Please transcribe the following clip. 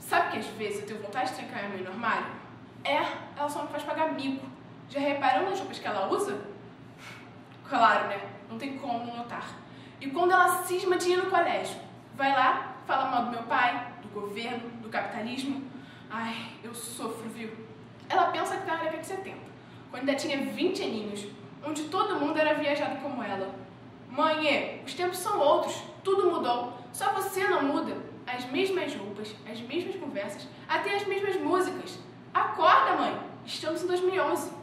Sabe que às vezes eu tenho vontade de trancar minha mãe no armário? Ela só me faz pagar mico. Já reparou nas roupas que ela usa? Claro, né? Não tem como não notar. E quando ela cisma de ir no colégio, vai lá, fala mal do meu pai, do governo, do capitalismo. Ai, eu sofro, viu? Ela pensa que tá na década de 70, quando ainda tinha 20 aninhos, onde todo mundo era viajado como ela. Mãe, os tempos são outros, tudo mudou, só você não muda. As mesmas roupas, as mesmas conversas, até as mesmas músicas. Acorda, mãe! Estamos em 2011.